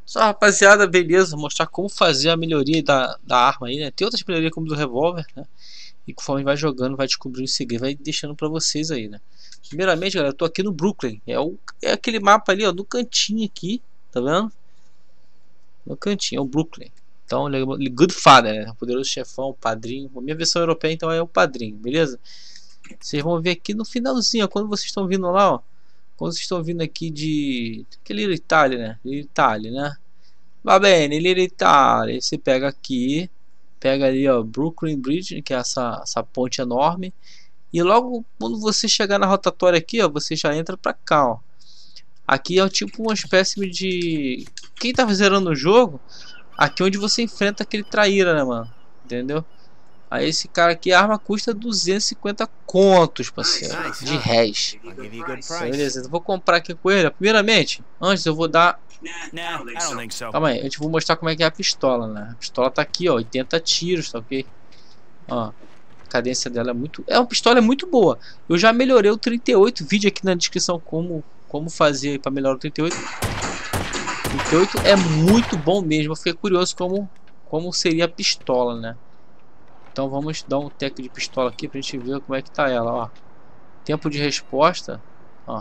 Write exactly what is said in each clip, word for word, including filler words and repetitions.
Só, rapaziada, beleza, vou mostrar como fazer a melhoria da, da arma aí, né? Tem outras melhorias como do revólver, né? E conforme vai jogando, vai descobrindo o segredo, vai deixando pra vocês aí, né? Primeiramente, galera, eu tô aqui no Brooklyn. É, o, é aquele mapa ali, ó, no cantinho aqui, tá vendo? No cantinho, é o Brooklyn. Então, Good Father, né? O poderoso chefão, o padrinho. A minha versão europeia, então, é o padrinho, beleza? Vocês vão ver aqui no finalzinho, ó, quando vocês estão vindo lá, ó. Quando vocês estão vindo aqui de... aquele Itália, né? Itália, né? Va bene, Little Italy. Você pega aqui, pega ali, ó, Brooklyn Bridge, que é essa, essa ponte enorme. E logo quando você chegar na rotatória aqui, ó, você já entra pra cá, ó. Aqui é tipo uma espécie de... Quem tá zerando o jogo, aqui é onde você enfrenta aquele traíra, né, mano? Entendeu? Aí esse cara aqui, a arma custa duzentos e cinquenta contos, parceiro, de réis. Beleza, eu vou comprar aqui com ele. Primeiramente, antes eu vou dar... Calma aí, eu te vou mostrar como é que é a pistola, né? A pistola tá aqui, ó, oitenta tiros, tá ok? Ó, a cadência dela é muito... É uma pistola muito boa. Eu já melhorei o trinta e oito, vídeo aqui na descrição como, como fazer para melhorar o trinta e oito. trinta e oito é muito bom mesmo, eu fiquei curioso como, como seria a pistola, né? Então vamos dar um tec de pistola aqui pra gente ver como é que tá ela, ó. Tempo de resposta, ó.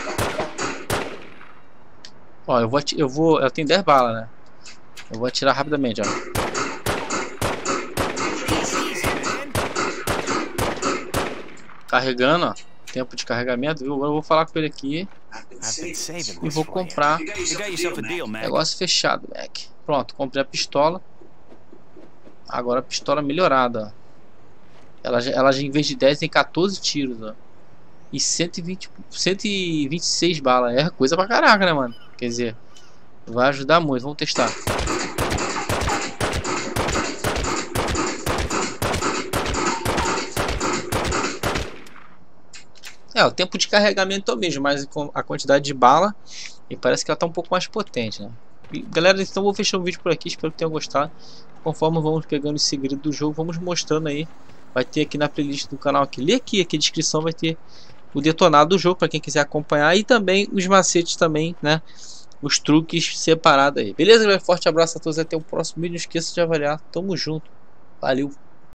Ó, eu vou, eu vou, ela tem dez balas, né? Eu vou atirar rapidamente, ó. Carregando, ó. Tempo de carregamento, viu? Agora eu vou falar com ele aqui e vou comprar. Negócio fechado, Mac. Pronto, comprei a pistola. Agora a pistola melhorada, ó. Ela, ela já em vez de dez tem quatorze tiros, ó. E cento e vinte, cento e vinte e seis balas. É coisa pra caraca, né, mano? Quer dizer, vai ajudar muito. Vamos testar. É, o tempo de carregamento é o mesmo, mas a quantidade de bala, e parece que ela tá um pouco mais potente, né? E, galera, então vou fechar o vídeo por aqui. Espero que tenham gostado. Conforme vamos pegando o segredo do jogo, vamos mostrando aí. Vai ter aqui na playlist do canal aqui. Lê aqui, aqui a descrição vai ter o detonado do jogo para quem quiser acompanhar, e também os macetes também, né? Os truques separados aí. Beleza, galera? Forte abraço a todos, até o próximo vídeo. Não esqueça de avaliar. Tamo junto. Valeu.